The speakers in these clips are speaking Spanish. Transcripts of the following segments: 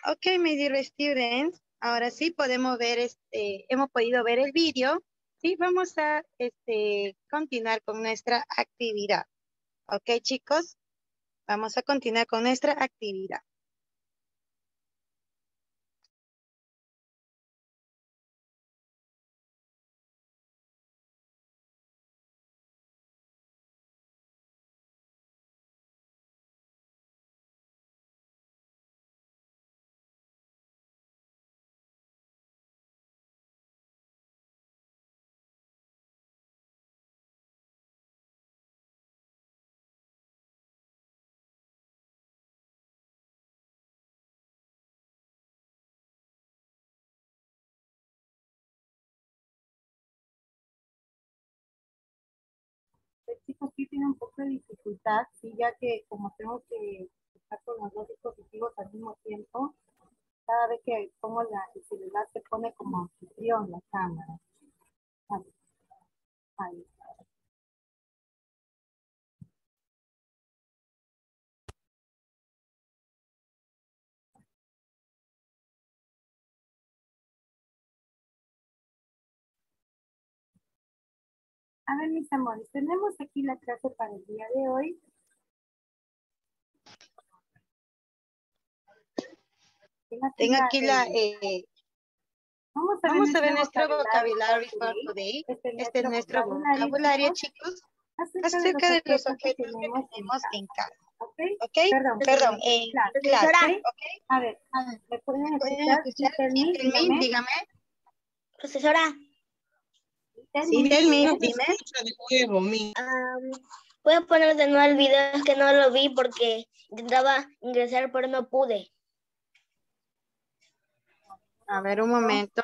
Ok, my dear students, ahora sí podemos ver, hemos podido ver el vídeo. Sí, vamos a continuar con nuestra actividad. Ok, chicos, vamos a continuar con nuestra actividad. Chicos, sí tiene un poco de dificultad, sí, ya que como tengo que estar con los dos dispositivos al mismo tiempo, cada vez que pongo el celular se pone como anfitrión la cámara. Ahí, ahí. A ver, mis amores, tenemos aquí la clase para el día de hoy. Tengo aquí vamos a ver nuestro vocabulario for today. Este es nuestro vocabulario, chicos, acerca de los objetos que tenemos en casa. ¿Ok? Perdón, en clase. ¿Okay? A ver, ¿me pueden escuchar? Telmin, dígame. Profesora. Sí, Telmin, dime. Puedo poner de nuevo el video, es que no lo vi porque intentaba ingresar, pero no pude. A ver, un momento.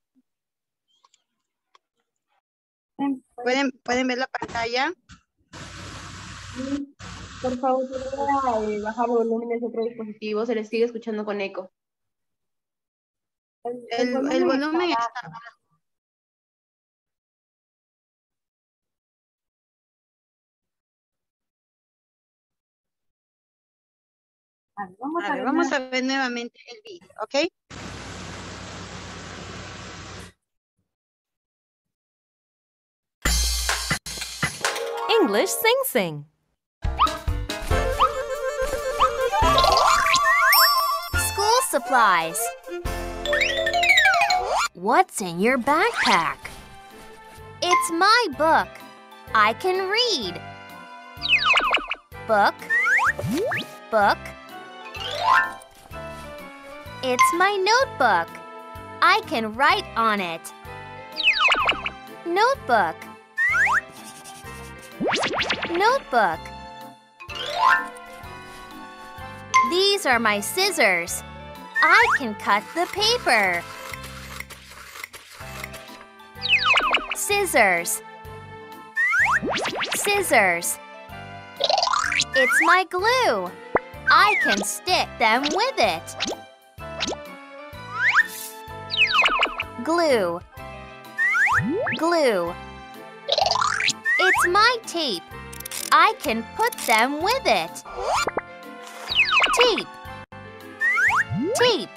¿Pueden ver la pantalla? Por favor, podría bajar el volumen de su otro dispositivo, se les sigue escuchando con eco. El volumen está bajo. A ver, vamos a ver nuevamente el video, ¿ok? English Sing Sing. School supplies. What's in your backpack? It's my book. I can read. Book. Book. It's my notebook. I can write on it. Notebook. Notebook. These are my scissors. I can cut the paper. Scissors. Scissors. It's my glue. I can stick them with it. Glue. Glue. It's my tape. I can put them with it. Tape. Tape.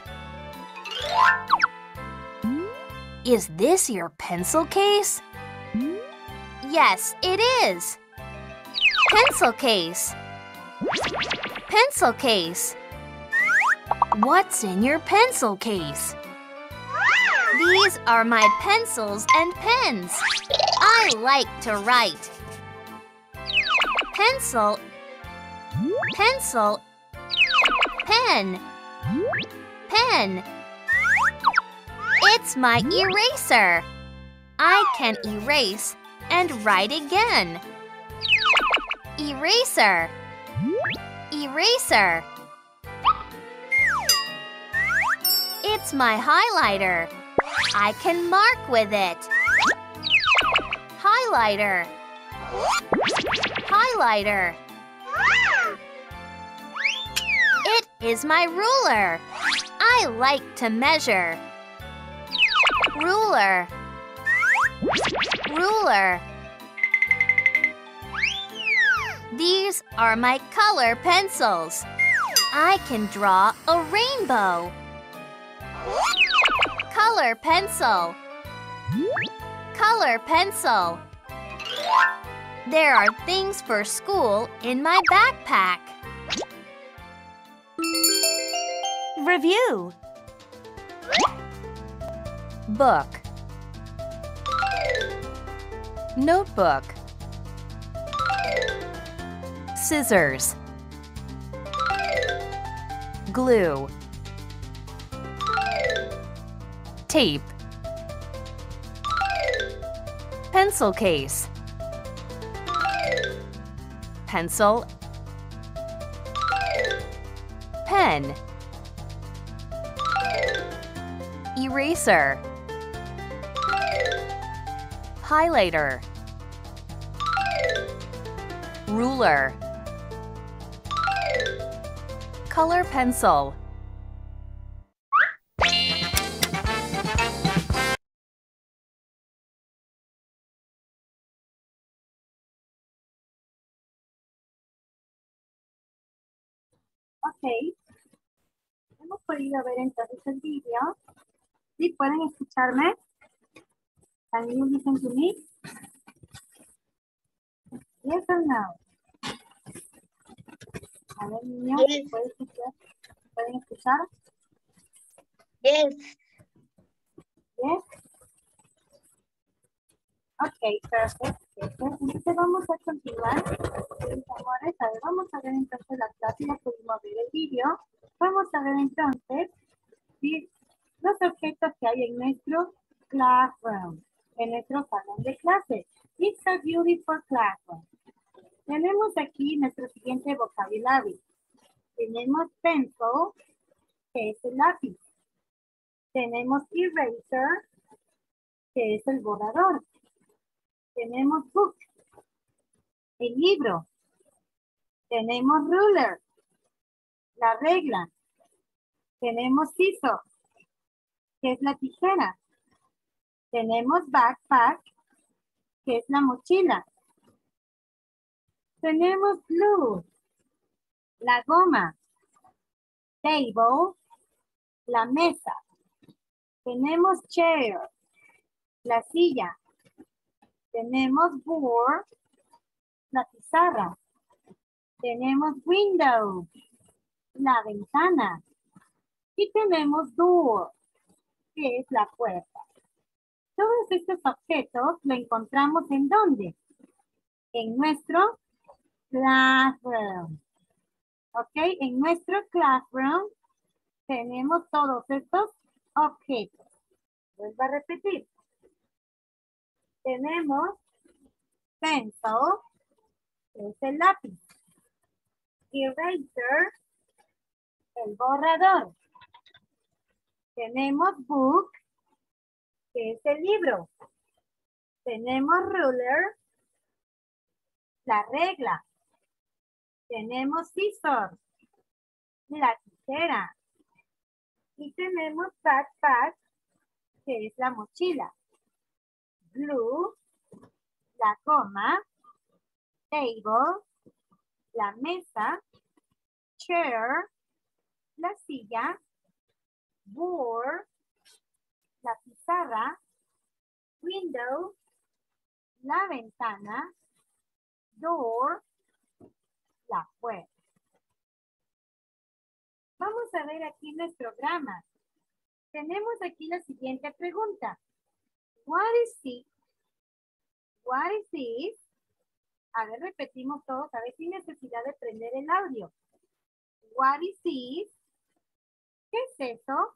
Is this your pencil case? Yes, it is. Pencil case. Pencil case. What's in your pencil case? These are my pencils and pens. I like to write. Pencil. Pencil. Pen. Pen. It's my eraser. I can erase and write again. Eraser. Eraser. It's my highlighter. I can mark with it. Highlighter. Highlighter. It is my ruler. I like to measure. Ruler. Ruler. These are my color pencils. I can draw a rainbow. Color pencil. Color pencil. There are things for school in my backpack. Review. Book. Notebook. Scissors. Glue. Tape. Pencil case. Pencil. Pen. Eraser. Highlighter. Ruler. Color pencil. Ok, hemos podido ver entonces el vídeo. ¿Sí pueden escucharme? Can you listen to me? Yes or no? A ver, niños, Yes. ¿pueden escuchar? Yes. Yes. Ok, perfecto. Entonces vamos a continuar. Mis amores, a ver, vamos a ver entonces la clase, ya pudimos ver el vídeo. Vamos a ver entonces ¿sí? Los objetos que hay en nuestro classroom, en nuestro salón de clase. It's a beautiful classroom. Tenemos aquí nuestro siguiente vocabulario. Tenemos pencil, que es el lápiz. Tenemos eraser, que es el borrador. Tenemos book, el libro. Tenemos ruler, la regla. Tenemos scissors, que es la tijera. Tenemos backpack, que es la mochila. Tenemos glue, la goma. Table, la mesa. Tenemos chair, la silla. Tenemos board, la pizarra. Tenemos window, la ventana. Y tenemos door, que es la puerta. Todos estos objetos lo encontramos ¿en dónde? En nuestro classroom. ¿Ok? En nuestro classroom tenemos todos estos objetos. Vuelvo a repetir. Tenemos pencil, que es el lápiz. Eraser, el borrador. Tenemos book, que es el libro. Tenemos ruler, la regla. Tenemos scissors, la tijera. Y tenemos backpack, que es la mochila. Glue, la goma. Table, la mesa. Chair, la silla. Board, la pizarra. Window, la ventana. Door, la puerta. Vamos a ver aquí nuestro grama. Tenemos aquí la siguiente pregunta. What is it? What is it? A ver, repetimos todos, a ver sin necesidad de prender el audio. What is it? ¿Qué es eso?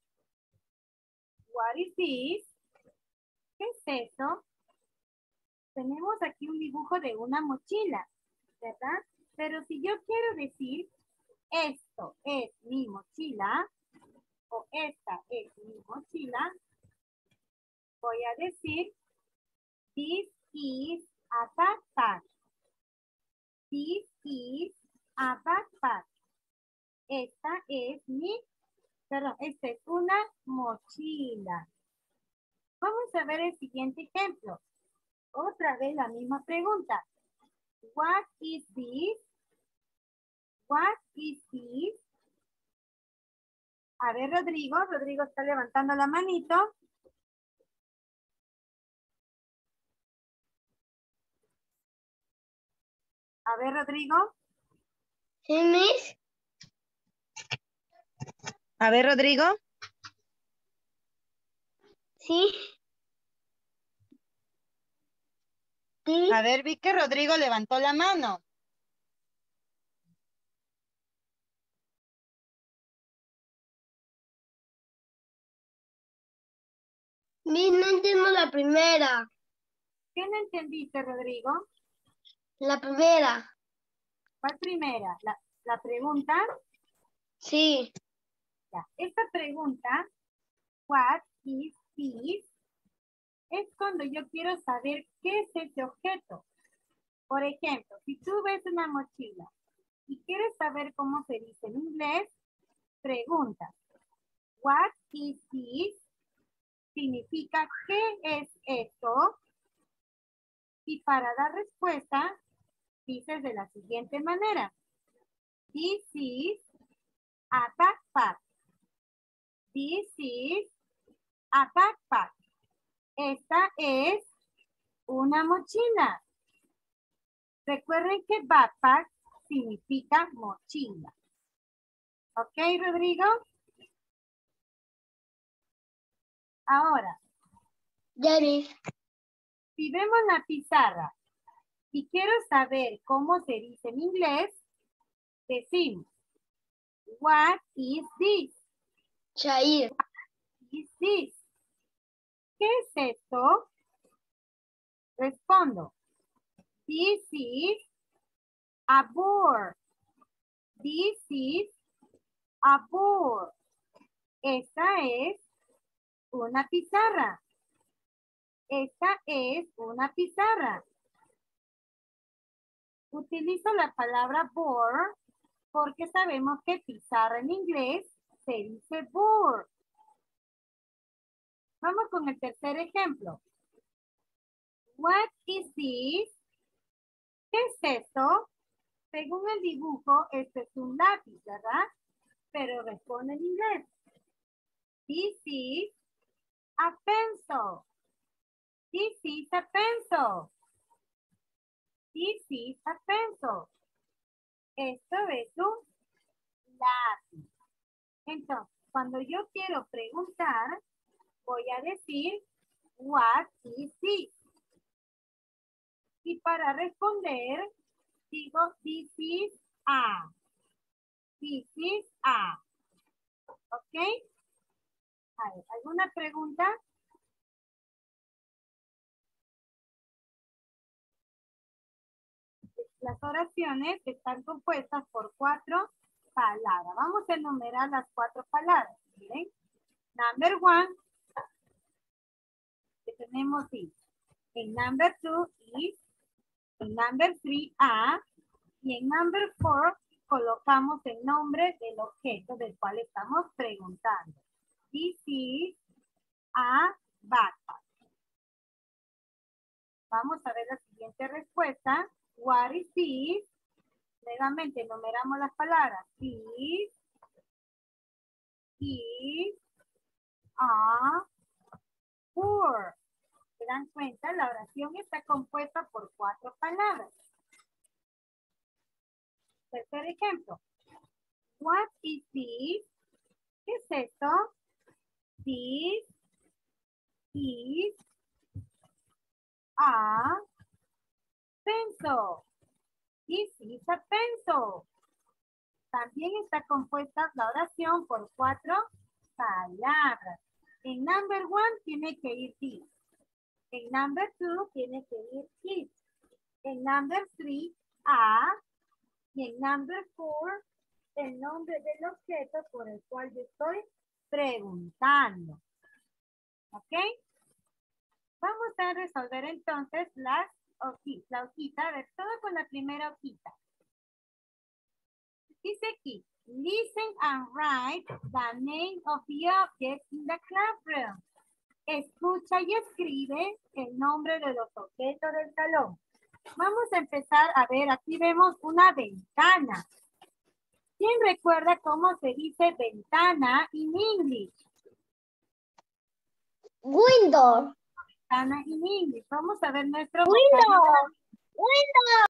What is it? ¿Qué es eso? Tenemos aquí un dibujo de una mochila, ¿verdad? Pero si yo quiero decir, esto es mi mochila, o esta es mi mochila, voy a decir, this is a backpack. This is a backpack. Esta es una mochila. Vamos a ver el siguiente ejemplo. Otra vez la misma pregunta. What is this? What is this? A ver, Rodrigo. Rodrigo está levantando la manito. A ver, Rodrigo. ¿Sí, Miss? A ver, Rodrigo. Sí. Sí. A ver, vi que Rodrigo levantó la mano. Miss, no entiendo la primera. ¿Qué no entendiste, Rodrigo? La primera. ¿Cuál primera? ¿La pregunta? Sí. Ya. Esta pregunta, what is this? Es cuando yo quiero saber qué es ese objeto. Por ejemplo, si tú ves una mochila y quieres saber cómo se dice en inglés, pregunta, what is this? Significa, ¿qué es esto? Y para dar respuesta, dices de la siguiente manera. This is a backpack. This is a backpack. Esta es una mochila. Recuerden que backpack significa mochila. ¿Ok, Rodrigo? Ahora, Ya, Miss. si vemos la pizarra y quiero saber cómo se dice en inglés, decimos, what is this? Chair. What is this? ¿Qué es esto? Respondo, this is a board. This is a board. Esta es una pizarra. Esta es una pizarra. Utilizo la palabra board porque sabemos que pizarra en inglés se dice board. Vamos con el tercer ejemplo. What is this? ¿Qué es esto? Según el dibujo, este es un lápiz, ¿verdad? Pero responde en inglés. This is a pencil. This is a pencil. This is a pencil. Esto es un lápiz. Entonces, cuando yo quiero preguntar, voy a decir, what is this? Y para responder, digo, this is a. This is a. ¿Ok? A ver, ¿alguna pregunta? Las oraciones están compuestas por 4 palabras. Vamos a enumerar las 4 palabras. Miren. Number 1, que tenemos is. En number 2 is. En number 3, a. Y en number 4 colocamos el nombre del objeto del cual estamos preguntando. This is a backpack. Vamos a ver la siguiente respuesta. What is this? Nuevamente enumeramos las palabras. This is a board. ¿Se dan cuenta? La oración está compuesta por 4 palabras. Tercer ejemplo. What is this? ¿Qué es esto? This is a pencil. This is a pencil. También está compuesta la oración por 4 palabras. En number 1 tiene que ir this. En number 2 tiene que ir it. En number 3, a. Y en number 4, el nombre del objeto por el cual yo estoy preguntando. ¿Ok? Vamos a resolver entonces la hojita. A ver, todo con la primera hojita. Dice aquí, listen and write the name of the object in the classroom. Escucha y escribe el nombre de los objetos del salón. Vamos a empezar a ver, aquí vemos una ventana. ¿Quién recuerda cómo se dice ventana en English? Window. Ventana en English. Vamos a ver nuestro Window. vocabulario.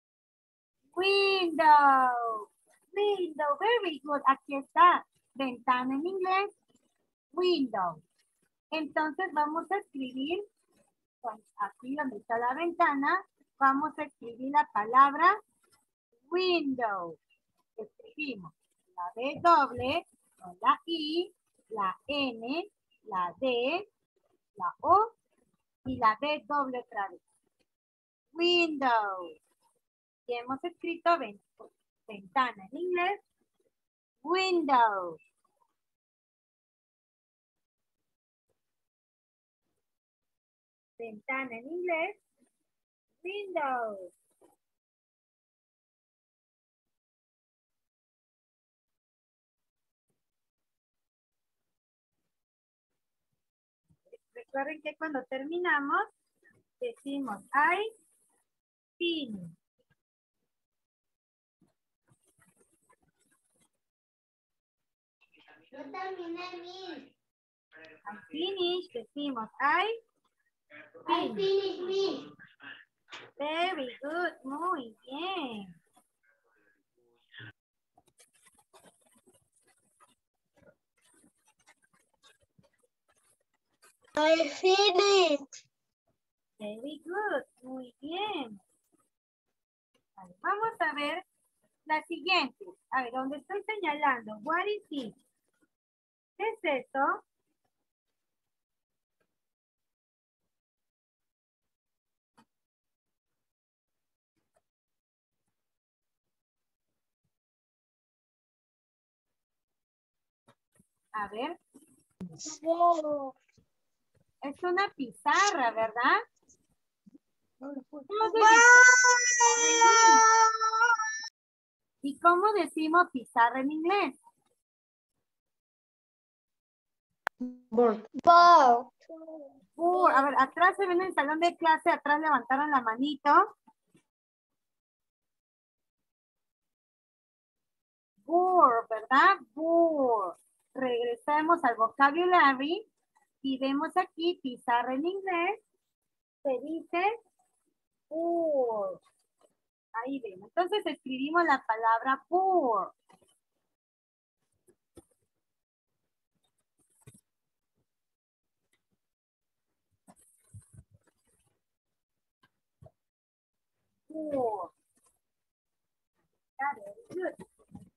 Window. Window. Very good. Aquí está. Ventana en inglés. Window. Entonces vamos a escribir, pues, aquí donde está la ventana, vamos a escribir la palabra window. Escribimos la W, la I, la N, la D, la O y la D doble otra vez. Window. Y hemos escrito ventana en inglés. Window. Ventana en inglés. Window. Recuerden que cuando terminamos, decimos I finish. Yo terminé mi. I finish, decimos I Finish me. Very good, muy bien. I finished. Very good, muy bien. Vale, vamos a ver la siguiente. A ver, donde estoy señalando, what is it? ¿Qué es esto? A ver, Wow. es una pizarra, ¿verdad? ¿Y cómo decimos pizarra en inglés? Board. Board. A ver, atrás se ven en el salón de clase, atrás levantaron la manito. Board, ¿verdad? Board. Regresemos al vocabulary y vemos aquí pizarra en inglés. Se dice board. Ahí vemos. Entonces escribimos la palabra board. Board. Very good.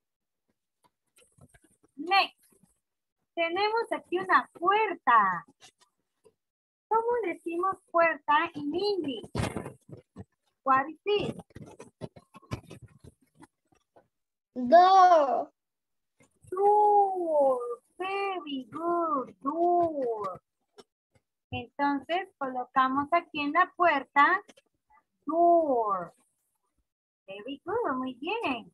Next. Tenemos aquí una puerta. ¿Cómo decimos puerta en English? What is it? Door. Door. Very good. Door. Entonces colocamos aquí en la puerta door. Very good. Muy bien.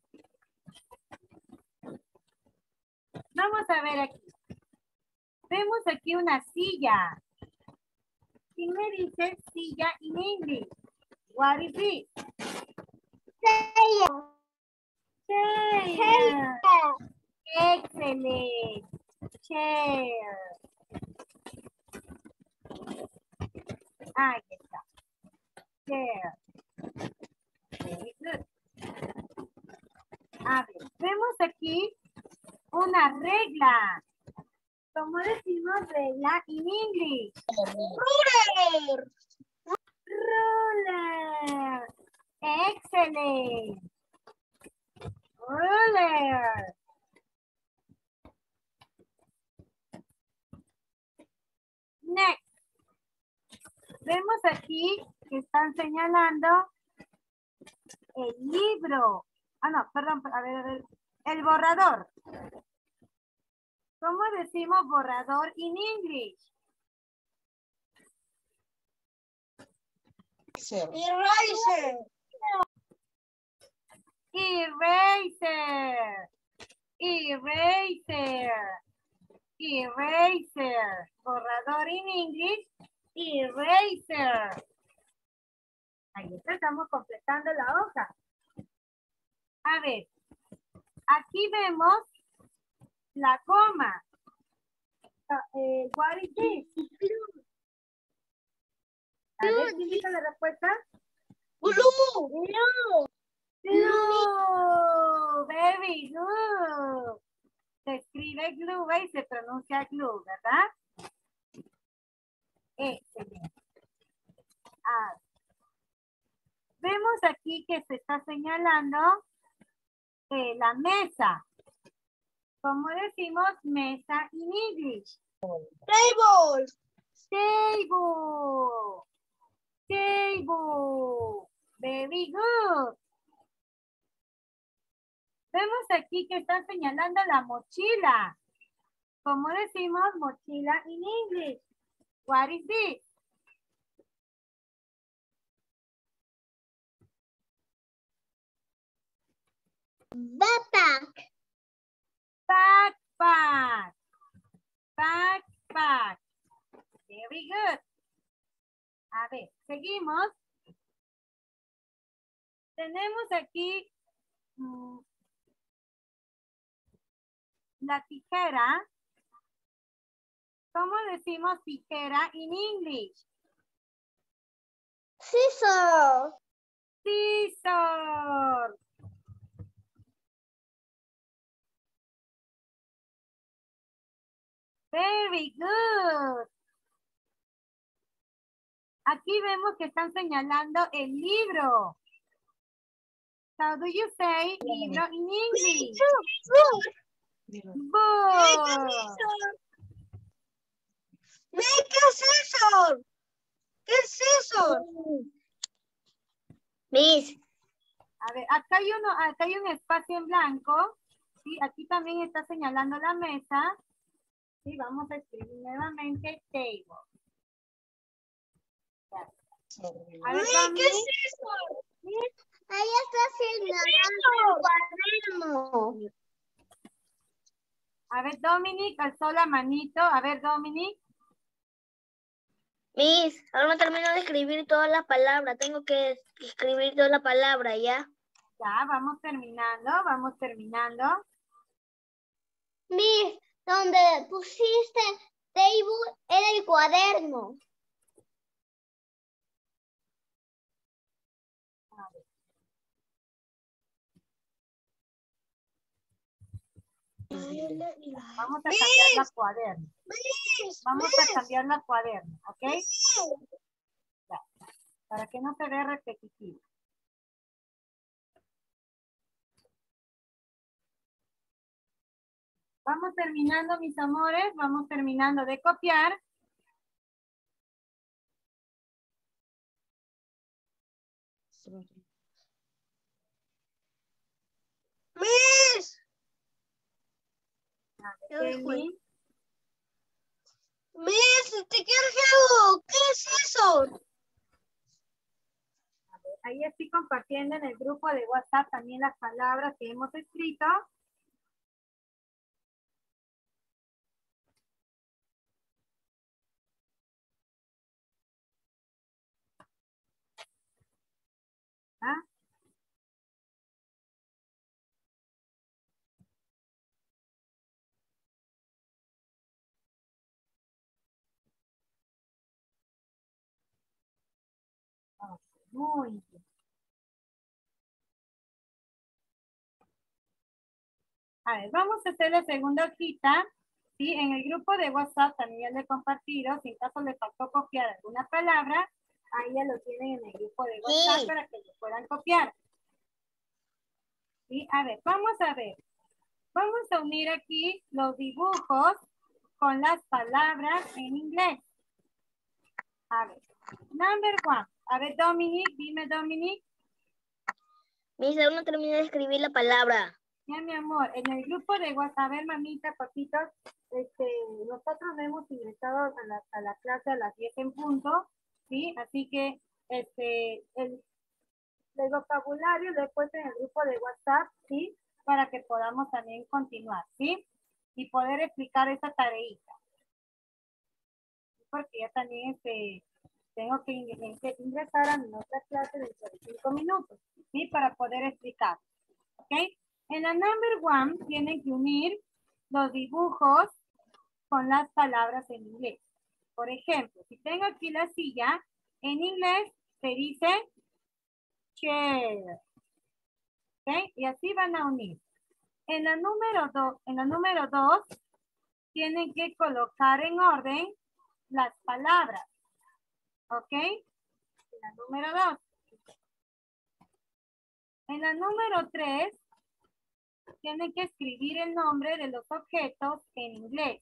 Vamos a ver aquí. Vemos aquí una silla. ¿Quién me dice silla en English? What is it? Chair. Excellent. Chair. Ahí está. Chair. Very good. A ver, vemos aquí una regla. ¿Cómo decimos regla en English? Ruler. Ruler. Excellent. Ruler. Next. Vemos aquí que están señalando el libro. Ah, no, perdón, a ver. El borrador. ¿Cómo decimos borrador en English? Eraser. Eraser. Eraser. Eraser. Borrador en English. Eraser. Ahí está, estamos completando la hoja. A ver, Aquí vemos la goma. What is this? A ver, ¿quién dice la respuesta? Glue. Glue. Very good. Se escribe glue y se pronuncia glue, ¿verdad? Excelente. Vemos aquí que se está señalando la mesa. ¿Cómo decimos mesa en English? Table. Table. Table. Very good. Vemos aquí que están señalando la mochila. ¿Cómo decimos mochila en English? What is this? Backpack. Backpack. Backpack. Very good. A ver, seguimos. Tenemos aquí la tijera. ¿Cómo decimos tijera en English? Scissor. Scissor. Very good. Aquí vemos que están señalando el libro. How do you say libro in English? Book. ¿Qué es eso? ¿Qué es eso? Miss. A ver, acá hay un espacio en blanco. Sí, aquí también está señalando la mesa. Sí, vamos a escribir nuevamente table. A ver, ¿Qué es eso? Ahí está señalando el cuaderno. A ver, Dominic, alzó la manito. A ver, Dominic. Miss, aún no termino de escribir todas las palabras. Tengo que escribir toda la palabra, ¿ya? Ya, vamos terminando, vamos terminando. Miss, donde pusiste table era el cuaderno. Vamos a cambiar la cuaderno. Vamos a cambiar la cuaderno, ¿ok? Ya, para que no se vea repetitivo. Vamos terminando, mis amores. Vamos terminando de copiar. Miss. Kelly. Miss, te quiero. ¿Qué es eso? Ahí estoy compartiendo en el grupo de WhatsApp también las palabras que hemos escrito. ¿Ah? Muy bien. A ver, vamos a hacer la segunda hojita. ¿Sí? En el grupo de WhatsApp también ya le he compartido. Si en caso le faltó copiar alguna palabra, ahí ya lo tienen en el grupo de WhatsApp Sí. para que lo puedan copiar. ¿Sí? A ver, vamos a ver. Vamos a unir aquí los dibujos con las palabras en inglés. A ver, number one. A ver, Dominic, dime, Dominic. Miss, aún no terminé de escribir la palabra. Ya, mi amor, en el grupo de WhatsApp, a ver, mamita, papitos, nosotros hemos ingresado a la clase a las 10 en punto, ¿sí? Así que el vocabulario lo he puesto en el grupo de WhatsApp, ¿sí? Para que podamos también continuar, ¿sí? Y poder explicar esta tareita. Porque ya también tengo que ingresar a mi otra clase dentro de 5 minutos, ¿sí? Para poder explicar, ¿ok? En la number 1 tienen que unir los dibujos con las palabras en inglés. Por ejemplo, si tengo aquí la silla, en inglés se dice chair. ¿Ok? Y así van a unir. En la número 2, tienen que colocar en orden las palabras. ¿Ok? En la número 2. En la número 3, tienen que escribir el nombre de los objetos en inglés.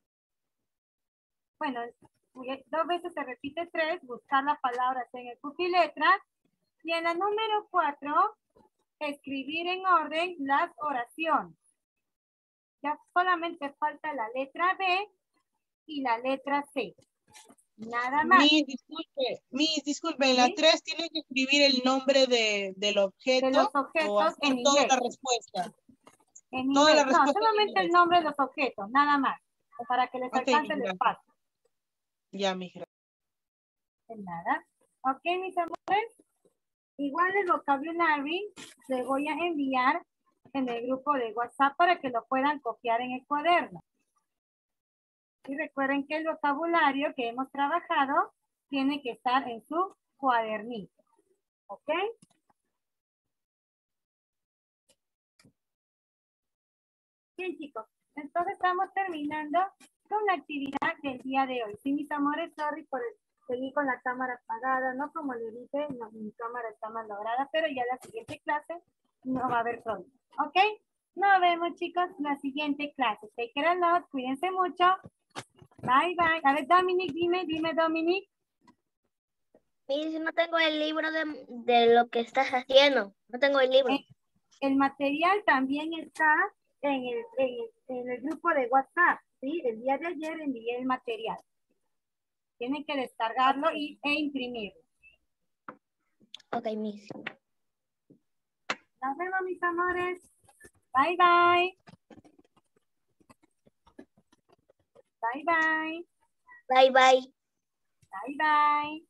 Bueno, 2 veces se repite 3, buscar las palabras en el pupiletras. Y en la número 4, escribir en orden las oraciones. Ya solamente falta la letra B y la letra C. Nada más. Disculpe, en la 3 tiene que escribir el nombre del objeto. De los objetos en toda inglés. la respuesta. En Toda la inglés. No, respuesta solamente el nombre de los objetos, nada más. Para que les alcance el espacio. Ya, mi hija. De nada. Ok, mis amores. Igual el vocabulario le voy a enviar en el grupo de WhatsApp para que lo puedan copiar en el cuaderno. Y recuerden que el vocabulario que hemos trabajado tiene que estar en su cuadernito. ¿Ok? Bien, chicos. Entonces estamos terminando con la actividad del día de hoy. Sí, mis amores, sorry por seguir con la cámara apagada, ¿no? Como le dije, no, mi cámara está malograda, pero ya la siguiente clase no va a haber problema. ¿Ok? Nos vemos, chicos, en la siguiente clase. Take care a lot. Cuídense mucho. Bye, bye. A ver, Dominic, dime, Dominic. Miss, no tengo el libro de lo que estás haciendo. No tengo el libro. El material también está en el grupo de WhatsApp. ¿Sí? El día de ayer envié el material. Tienen que descargarlo e imprimirlo. Ok, Miss. Nos vemos, mis amores. Bye, bye. Bye, bye. Bye, bye. Bye, bye.